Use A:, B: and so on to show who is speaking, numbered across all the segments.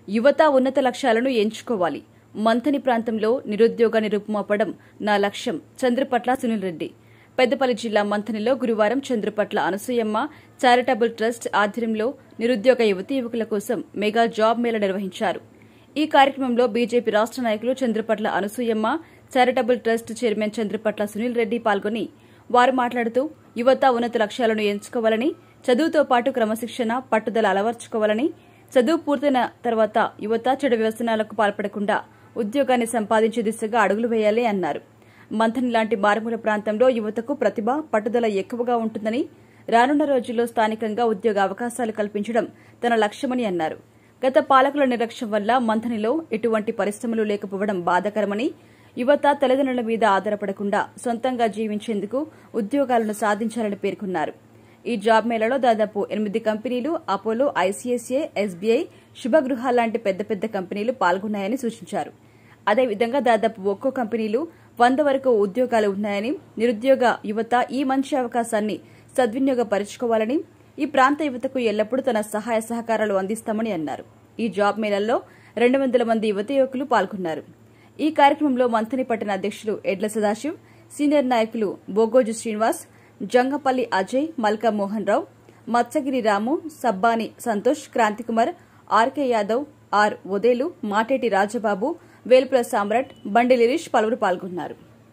A: యువత ఉన్నత లక్ష్యాలను ఎంచుకోవాలి. మంథని ప్రాంతంలో నిరుద్యోగాన్ని రూపుమాపడం నా లక్ష్యం. చంద్రపట్ల సునీల్ రెడ్డి. పెద్దపల్లి జిల్లా మంథనిలో గురువారం చంద్రపట్ల అనసూయమ్మ చారిటబుల్ ట్రస్ట్ ఆధ్వర్యంలో నిరుద్యోగ యువతీ యువకుల కోసం మెగా జాబ్ మేళా నిర్వహించారు. ఈ కార్యక్రమంలో బీజేపీ రాష్ట్ర నాయకులు Chandrapatla Anasuyamma, charitable trust chairman Chandrapatla Sunil Reddy పాల్గొని వారు మాట్లాడుతూ యువత ఉన్నత లక్ష్యాలను ఎంచుకోవాలని, చదువుతో పాటు క్రమశిక్షణ, పట్టుదల అలవర్చుకోవాలని, చదువు పూర్తయిన తర్వాత యువత చెడు వ్యసనాలకు పాల్పడకుండా ఉద్యోగాన్ని సంపాదించే దిశగా అడుగులు వేయాలి అన్నారు. మంథని లాంటి మారుమూల ప్రాంతంలో యువతకు ప్రతిభ, పట్టుదల ఎక్కువగా ఉంటుందని, రానున్న రోజుల్లో స్థానికంగా ఉద్యోగ అవకాశాలు కల్పించడం తన లక్ష్యమని అన్నారు. గత పాలకుల నిర్లక్ష్యం వల్ల మంథనిలో ఎటువంటి పరిశ్రమలు లేకపోవడం బాధాకరమని, యువత తల్లిదండ్రుల మీద ఆధారపడకుండా సొంతంగా జీవించేందుకు ఉద్యోగాలను సాధించాలని పేర్కొన్నారు. ఈ జాబ్ మేళాలో దాదాపు 8 కంపెనీలు, అపోలో, ఐసీఐసీఐ, ఎస్బీఐ, శుభగృహాల లాంటి పెద్ద పెద్ద కంపెనీలు పాల్గొన్నాయని సూచించారు. అదేవిధంగా దాదాపు ఒక్కో కంపెనీలు 100 వరకు ఉద్యోగాలు ఉన్నాయని, నిరుద్యోగ యువత ఈ మంచి అవకాశాన్ని సద్వినియోగపరుచుకోవాలని, ఈ ప్రాంత యువతకు ఎల్లప్పుడూ తన సహాయ సహకారాలు అందిస్తామని అన్నారు. ఈ జాబ్ మేళాల్లో 200 మంది యువత యువకులు పాల్గొన్నారు. ఈ కార్యక్రమంలో మంథని పట్టణ అధ్యక్షులు ఎడ్ల సదాశివ్, సీనియర్ నాయకులు బోగోజు శ్రీనివాస్, జంగపల్లి అజయ్, మల్కా మోహన్ రావు, మత్స్యగిరి రాము, సబ్బాని సంతోష్, క్రాంతికుమార్, ఆర్కే యాదవ్, ఆర్ ఒదేలు, మాటేటి రాజబాబు, వేల్పుల సామ్రాట్, బండి లిరీష్ పలువురు పాల్గొన్నారు.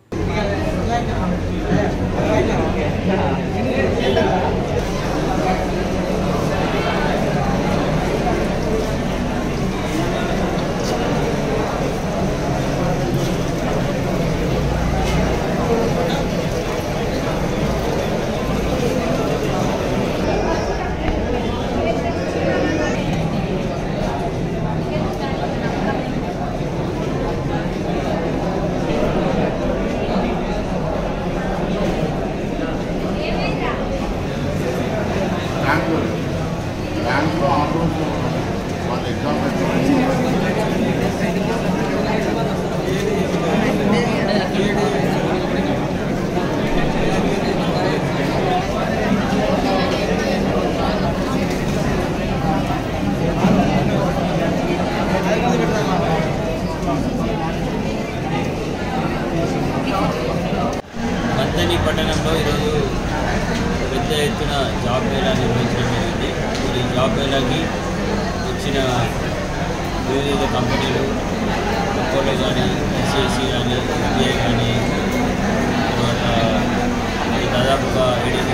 B: మంథని పట్టణంలో ఈరోజు పెద్ద ఎత్తున జాబ్ మేళా నిర్వహించడం జరిగింది. ఈ జాబ్ మేళాకి వచ్చిన వివిధ కంపెనీలు, అపోలో కానీ, ఐసిఐసి కానీ, ఎస్బీఐ కానీ, తర్వాత దాదాపుగా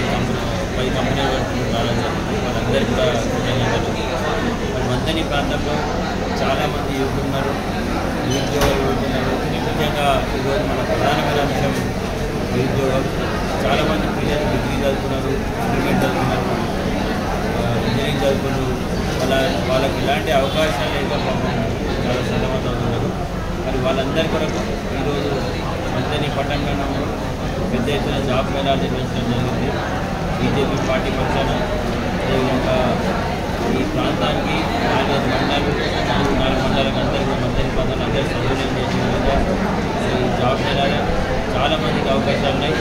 B: 10 కంపెనీలు రావడం వాళ్ళందరికీ కూడా కృతజ్ఞతలు. మరి మంథని ప్రాంతంలో చాలామంది యువకులు ఉన్నారు, నిరుద్యోగులు ఉంటున్నారు. ముఖ్యంగా ఈరోజు మన ప్రధానమైన అంశం నిరుద్యోగం. చాలామంది పిల్లలు డిగ్రీ చదువుతున్నారు, ఇంటర్మీడియట్ చదువుతున్నారు, ఇంజనీరింగ్ చదువుతున్నారు. వాళ్ళకి ఇలాంటి అవకాశాలు లేక చాలా సన్నమత అవుతున్నారు. మరి వాళ్ళందరి కొరకు ఈరోజు మంథని పట్టణంలో పెద్ద ఎత్తున జాబ్ మేళా నిర్వహించడం జరిగింది. బీజేపీ పార్టీ పక్షాన అదేవిధంగా ఈ ప్రాంతానికి 4 మండలాలకు అందరికీ మంథని ప్రాంతాలు అందరూ సౌకర్యం చేసిన విధంగా ఈ జాబ్ మేళాలో చాలామందికి అవకాశాలు ఉన్నాయి.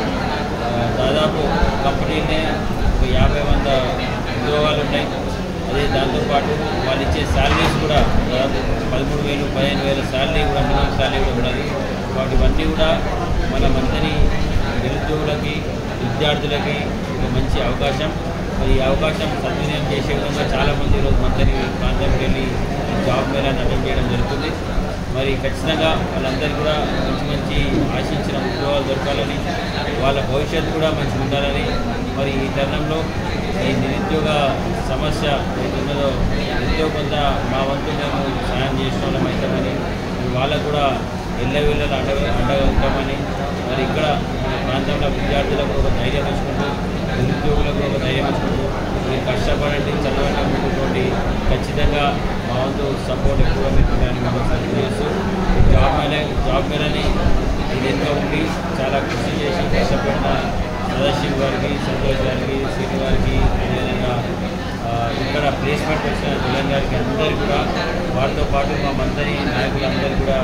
B: దాదాపు కంపెనీనే ఒక 50-100 ఉద్యోగాలు ఉన్నాయి. అదే దాంతోపాటు వాళ్ళు ఇచ్చే శాలరీస్ కూడా దాదాపు 13,000, 15,000 శాలరీ కూడా, మినిమం శాలరీ కూడా ఉన్నది. వాటివన్నీ కూడా మన మంథని నిరుద్యోగులకి, విద్యార్థులకి ఒక మంచి అవకాశం. మరి ఈ అవకాశం సద్వినియోగం చేసే విధంగా చాలామంది ఈరోజు మంథని ప్రాంతానికి వెళ్ళి జాబ్ మేళాను అటెండ్ చేయడం జరుగుతుంది. మరి ఖచ్చితంగా వాళ్ళందరికీ కూడా మంచి ఆశించిన ఉద్యోగాలు దొరకాలని, వాళ్ళ భవిష్యత్తు కూడా మంచిగా ఉండాలని, మరి ఈ తరుణంలో ఈ నిరుద్యోగ సమస్య ఏదైతున్నదో ఎంతో కొంత మా వంతు మేము సాయం చేసిన వాళ్ళం అవుతామని, వాళ్ళకు కూడా ఎల్లవేళలా అండగా ఉంటామని, మరి ఇక్కడ మన ప్రాంతంలో విద్యార్థులకు ఒక ధైర్యం ఇచ్చుకుంటూ, నిరుద్యోగులకు ఒక ధైర్యం ఇచ్చుకుంటూ, మీరు కష్టపడండి, చదవండి ముందుతోటి ఖచ్చితంగా మా వంతు సపోర్ట్ ఎక్కువగా పెట్టుకోవడానికి మనం సర్చ్ చేస్తూ జాబ్ మేళని ఇదిగా ఉండి చాలా కృషి చేసి కష్టపడిన సదాశివ్ గారికి, సంతోష్ గారికి, శ్రీని గారికి, అదేవిధంగా ఇక్కడ ప్లేస్మెంట్ వచ్చిన దులన్ గారికి అందరికీ కూడా, వారితో పాటు మా మంథని నాయకులందరూ కూడా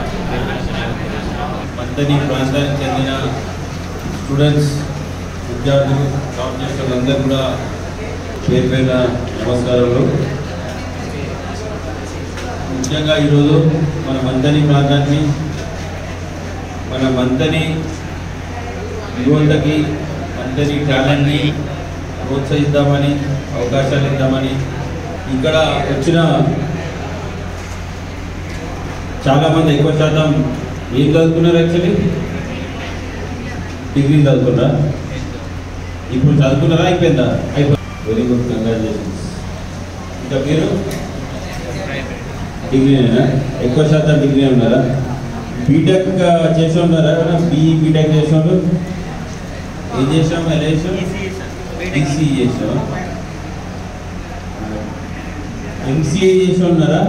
C: మంథని ప్రాంతానికి చెందిన స్టూడెంట్స్, విద్యార్థులు, జాబ్ చేసే వాళ్ళందరూ కూడా పేరు పేరున నమస్కారాలు. ముఖ్యంగా ఈరోజు మన మంతని ప్రాంతాన్ని, మన మంతని యువతకి, మంతని టాలెంట్ని ప్రోత్సహిద్దామని, అవకాశాలు ఇద్దామని ఇక్కడ వచ్చిన చాలామంది ఎక్కువ శాతం ఏం చదువుకున్నారు? యాక్చువల్లీ డిగ్రీ చదువుకున్నారా? ఇప్పుడు చదువుకున్నారా? అయిపోయిందా? Very good, congratulations. ఇంకా మీరు డిగ్రీనేనా? ఎక్కువ శాతం డిగ్రీ ఉన్నారా? బీటెక్ చేసి ఉన్నారా? బీటెక్ చేసినారు? ఏం చేసాం? ఎలా చేసాం? ఈసీఈ చేసాం. ఎంసీఏ చేసి ఉన్నారా?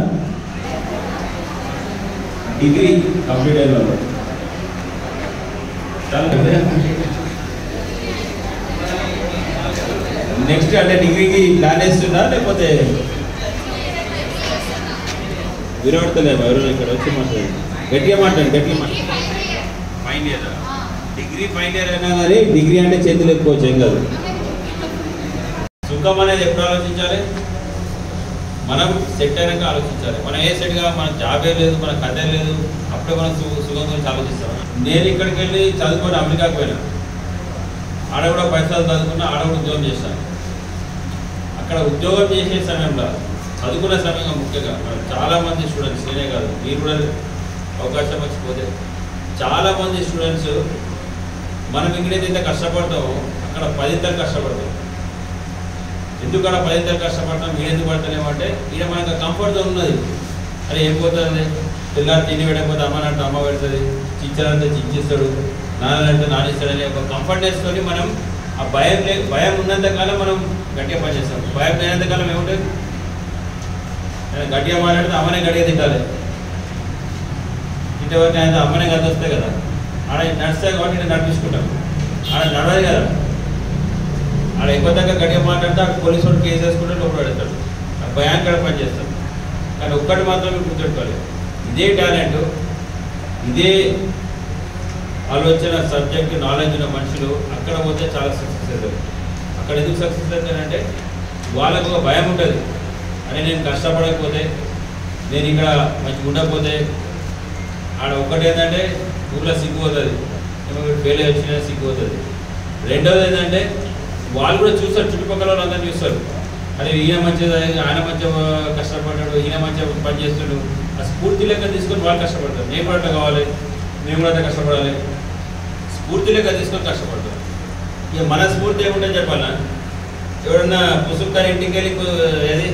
C: డిగ్రీ కంప్లీట్ అయిన వాళ్ళు నెక్స్ట్ అంటే డిగ్రీకి ప్లాన్ వేస్తున్నా లేకపోతే వినబడతలేమో? ఎవరు ఇక్కడ వచ్చి మాట్లాడండి, గట్టిగా మాట్లాడండి. Final year, degree final year అయినా కానీ డిగ్రీ అంటే చేతులు ఎక్కువచ్చు, ఏం కాదు. సుఖం అనేది ఎప్పుడు ఆలోచించాలి? మనం సెట్ అయినాక ఆలోచించాలి. మనం ఏ సెట్గా మనకు జాబే లేదు, మనకు కథే లేదు, అప్పుడే మనం సుఖం గురించి ఆలోచిస్తాం. నేను ఇక్కడికి వెళ్ళి చదువుకొని అమెరికాకు పోయినా, ఆడ కూడా పైసలు చదువుకున్నా, ఆడ కూడా ఉద్యోగం చేశాను. అక్కడ ఉద్యోగం చేసే సమయంలో చదువుకునే సమయంగా ముఖ్యంగా మనం చాలామంది స్టూడెంట్స్, నేనే కాదు మీరు కూడా అవకాశం వచ్చిపోతే చాలామంది స్టూడెంట్స్ మనం ఇంగ్లీష్ కష్టపడతామో అక్కడ 10 కష్టపడతాం. ఎందుకు అక్కడ 10 కష్టపడతాం? మీరు ఎందుకు పడతానేమంటే ఈయన మనకు కంఫర్ట్ జోన్ ఉన్నది. అరే ఏం పోతుంది, పిల్లలు తిని పెట్టకపోతే అమ్మనంటే అమ్మ పెడుతుంది, చిచ్చారంటే చిచ్చిస్తాడు, నాన్నంటే నానిస్తాడని ఒక కంఫర్ట్నెస్తో మనం ఆ భయం ఉన్నంతకాలం మనం గట్టిగా పనిచేస్తాం. భయం లేనంతకాలం ఏముంటుంది? గట్టిగా మాట్లాడితే అమ్మనే గట్టిగా తింటాలి, ఇంతవరకు ఆయన అమ్మనే గత వస్తాయి కదా. ఆడ నడుస్తాయి కాబట్టి నేను నడిపించుకుంటాం, ఆడ నడవదు కదా. ఆడ ఎక్కువ దగ్గర గట్టిగా మాట్లాడితే అక్కడ పోలీసు వాడు కేసు వేసుకుంటే లోపల పెడతాడు, ఆ భయాన్ని కూడా పనిచేస్తాం. కానీ ఒక్కటి మాత్రం గుర్తుపెట్టుకోవాలి, ఇదే టాలెంట్, ఇదే ఆలోచన, సబ్జెక్ట్ నాలెడ్జ్ ఉన్న మనుషులు అక్కడ పోతే చాలా సక్సెస్ అవుతారు. అక్కడ ఎందుకు సక్సెస్ అవుతారంటే వాళ్ళకు ఒక భయం ఉంటుంది. అని నేను కష్టపడకపోతే, నేను ఇక్కడ మంచిగా ఉండకపోతే, ఆడ ఒక్కటి ఏంటంటే ఊళ్ళో సిగ్గుపోతుంది, ఫెయిల్ వచ్చినా సిగ్గుపోతుంది. రెండోది ఏంటంటే వాళ్ళు కూడా చూస్తారు, చుట్టుపక్కల వాళ్ళు అందరూ చూస్తారు, అరే ఈయన మంచిగా ఆయన మంచిగా కష్టపడ్డాడు, ఈయన మంచిగా పని చేస్తాడు, ఆ స్ఫూర్తి లెక్క తీసుకొని వాళ్ళు కష్టపడతారు. నేను కూడా అట్లా కావాలి, మేము కూడా అంతా కష్టపడాలి, స్ఫూర్తి లెక్క తీసుకొని కష్టపడతారు. ఇక మన స్ఫూర్తి ఏముంటుంది చెప్పాలా? ఎవరన్నా పుసుక్కాని ఇంటికి వెళ్ళి ఏది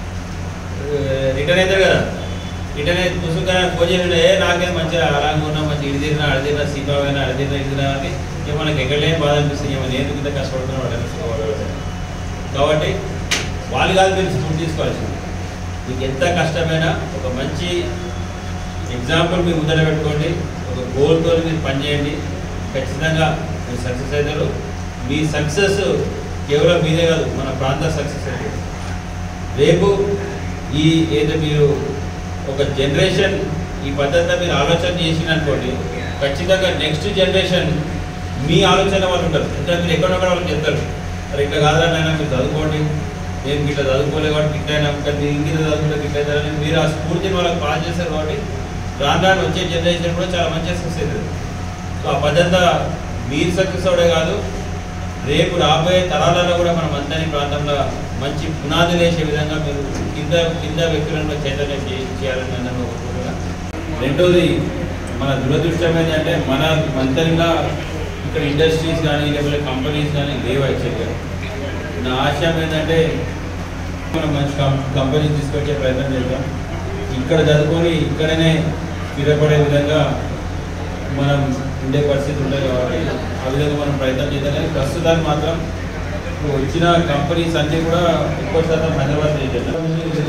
C: రిటర్న్ అవుతారు కదా, రిటర్న్ అయితే పుసుక్కాని ఫోన్ చేసి నాకేం మంచిగా అలాగే ఉన్నా, మంచిగా ఇడి తిరిగినా అడిదినా సీపావైనా అడిదినా ఇడిదినా అని ఇక మనకి ఎక్కడలేని బాధ అనిపిస్తుంది. ఏమైనా నేను ఇంత కష్టపడుతున్నా వాళ్ళు. కాబట్టి వాళ్ళు కాదు మీరు స్ఫూర్తి తీసుకోవాల్సింది. మీకు ఎంత కష్టమైనా ఒక మంచి ఎగ్జాంపుల్ మీరు ముందర పెట్టుకోండి, ఒక గోల్తో మీరు పనిచేయండి, ఖచ్చితంగా మీరు సక్సెస్ అవుతారు. మీ సక్సెస్ కేవలం మీదే కాదు, మన ప్రాంత సక్సెస్ అవుతుంది. రేపు ఈ ఏదో మీరు ఒక జనరేషన్ ఈ పద్ధతిలో మీరు ఆలోచన చేసిననుకోండి, ఖచ్చితంగా నెక్స్ట్ జనరేషన్ మీ ఆలోచన వాళ్ళు ఉంటారు. ఎందుకంటే మీరు ఎక్కడొక్కడ వాళ్ళకి చెప్తారు, మరి ఇట్లా కాదనైనా మీరు చదువుకోండి, నేను ఇట్లా చదువుకోలేదు కాబట్టి ఇట్లా అయినా, మీరు ఇంగిత చదువుకుంటే ఇట్లా అవుతారని మీరు ఆ స్ఫూర్తిని వాళ్ళకి పాస్ చేస్తారు. కాబట్టి రాను వచ్చే జనరేషన్ కూడా చాలా మంచిగా సక్సెస్ అవుతుంది. సో ఆ పద్ధతి మీరు సక్సెస్ అవడే కాదు, రేపు రాబోయే తరాలలో కూడా మనం అందరి ప్రాంతంలో మంచి పునాదులు వేసే విధంగా మీరు కింద వ్యక్తులను చైతన్యం చేయాలని అందరూ కోరుకుంటున్నా. రెండోది మన దురదృష్టం ఏంటంటే మన మంత్రిగా ఇక్కడ ఇండస్ట్రీస్ కానీ లేకపోతే కంపెనీస్ కానీ లేవు. యాక్చువల్గా నా ఆశయం ఏంటంటే మనం మంచి కంపెనీస్ తీసుకొచ్చే ప్రయత్నం చేద్దాం. ఇక్కడ చదువుకొని ఇక్కడనే స్థిరపడే విధంగా మనం ఉండే పరిస్థితి ఉంటుంది. కాబట్టి ఆ విధంగా మనం ప్రయత్నం చేద్దాం. కానీ ప్రస్తుతానికి మాత్రం వచ్చిన కంపెనీస్ అన్నీ కూడా ఎక్కువ శాతం హైదరాబాద్ చేద్దాం.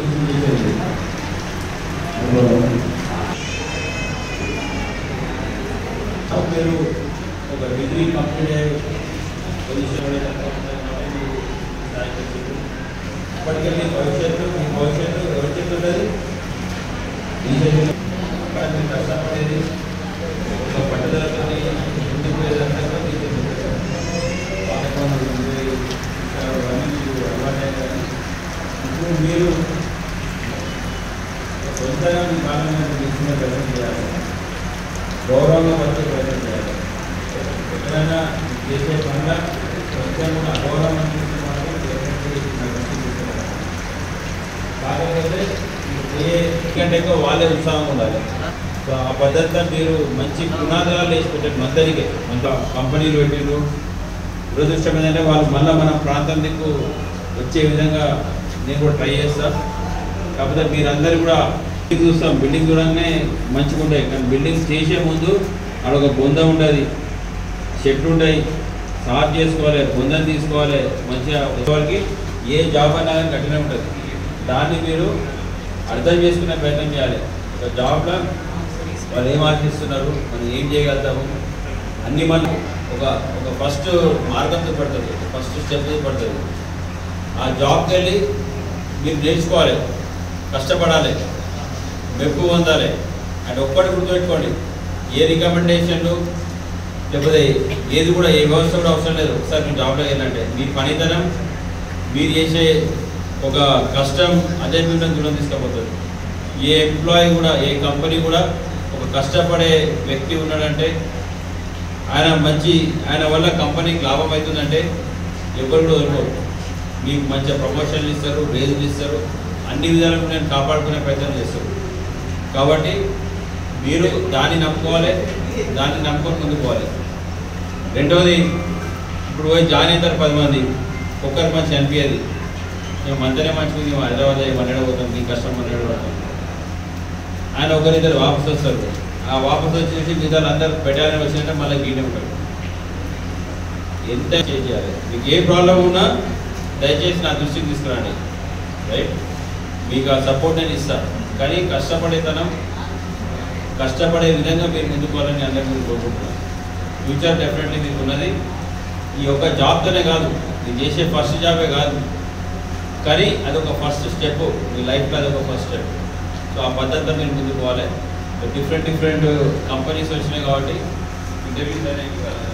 C: మీరు ఒక డిగ్రీ కంప్లీట్ అయ్యే పొజిషన్ ఇప్పటికే మీ భవిష్యత్తు ఎవరి చేతి ఉంటుంది? ఈ చేతి. అక్కడ మీరు కష్టపడేది ఒక పట్టుదలతో ముందుకు పోయేదంతా ఇప్పుడు మీరు ఖచ్చితంగా మీ కాలంలో తీసుకునే ప్రయత్నం చేయాలి, గౌరవంగా వచ్చే ప్రయత్నం చేయాలి. ఎక్కడైనా చేసే పనుల కొంచెం కూడా అగౌరవం అనిపిస్తే మాత్రం కాకపోతే ఎందుకంటే ఎక్కువ వాళ్ళే ఉత్సాహంగా ఉండాలి. సో ఆ పద్ధతిలో మీరు మంచి పునాదాలు వేసి పెట్టండి. మందరికే మన కంపెనీలు పెట్టిండ్రు. దురదృష్టం ఏంటంటే వాళ్ళు మళ్ళీ మన ప్రాంతం దిక్కు వచ్చే విధంగా నేను కూడా ట్రై చేస్తాను. కాకపోతే మీరందరూ కూడా చూస్తాం, బిల్డింగ్ చూడగానే మంచిగా ఉంటాయి, కానీ బిల్డింగ్ చేసే ముందు అక్కడ ఒక బొంద ఉండదు, చెట్లు ఉంటాయి, సాఫ్ చేసుకోవాలి, బొందని తీసుకోవాలి. మంచిగా వాళ్ళకి ఏ జాబ్ అన్నా కానీ కఠినం ఉంటుంది. దాన్ని మీరు అర్థం చేసుకునే ప్రయత్నం చేయాలి. ఒక జాబ్లో వాళ్ళు ఏం ఆశిస్తున్నారు, మనం ఏం చేయగలుగుతాము అన్నీ మనం ఒక ఫస్ట్ మార్గంతో పడుతుంది, ఫస్ట్ స్టెప్ పడుతుంది. ఆ జాబ్కి వెళ్ళి మీరు నేర్చుకోవాలి, కష్టపడాలి, మెప్పు పొందాలి. అంటే ఒక్కటి గుర్తుపెట్టుకోండి, ఏ రికమెండేషన్లు లేకపోతే ఏది కూడా ఏ వ్యవస్థ కూడా అవసరం లేదు. ఒకసారి మీరు జాబ్లో వెళ్ళాలంటే మీ పనితనం, మీరు చేసే ఒక కష్టం అదే మిమ్మల్ని దూరం తీసుకుపోతుంది. ఏ ఎంప్లాయీ కూడా, ఏ కంపెనీ కూడా ఒక కష్టపడే వ్యక్తి ఉన్నాడంటే ఆయన వల్ల కంపెనీకి లాభం అవుతుందంటే ఎవరు కూడా వదులుకోరు. మీకు మంచిగా ప్రమోషన్లు ఇస్తారు, రేజులు ఇస్తారు, అన్ని విధాలకు నేను కాపాడుకునే ప్రయత్నం చేస్తారు. కాబట్టి మీరు దాన్ని నమ్ముకోవాలి, దాన్ని నమ్ముకొని ముందుకు పోవాలి. రెండవది, ఇప్పుడు పోయి జాయిన్ అవుతారు 10 మంది, ఒక్కరికి మంచి అనిపించేది, మేము మంతనే మంచిగా మేము హైదరాబాద్ మన్నడ పోతాం, మీ కష్టం మన్నడ పోతాం. ఆయన ఒకరిద్దరు వాపసు వస్తారు. ఆ వాపసు వచ్చేసి మిగతా అందరూ పెట్టాలని వచ్చినట్టే మళ్ళీ గీనే ఉంటారు. ఎంత చేయాలి, మీకు ఏ ప్రాబ్లం ఉన్నా దయచేసి నా దృష్టికి తీసుకురండి, రైట్? మీకు ఆ సపోర్ట్ నేను ఇస్తాను. కానీ కష్టపడే విధంగా మీరు ముందుకోవాలని అందరికీ మీరు కోరుకుంటున్నాను. ఫ్యూచర్ డెఫినెట్లీ మీకు ఉన్నది. ఈ యొక్క జాబ్తోనే కాదు, మీరు చేసే ఫస్ట్ జాబే కాదు, కానీ అదొక ఫస్ట్ స్టెప్, మీ లైఫ్లో అదొక ఫస్ట్ స్టెప్. సో ఆ పద్ధతిలో మీరు ముందుకు పోవాలి. డిఫరెంట్ కంపెనీస్ వచ్చినాయి కాబట్టి ఇంటర్వ్యూస్ అనేవి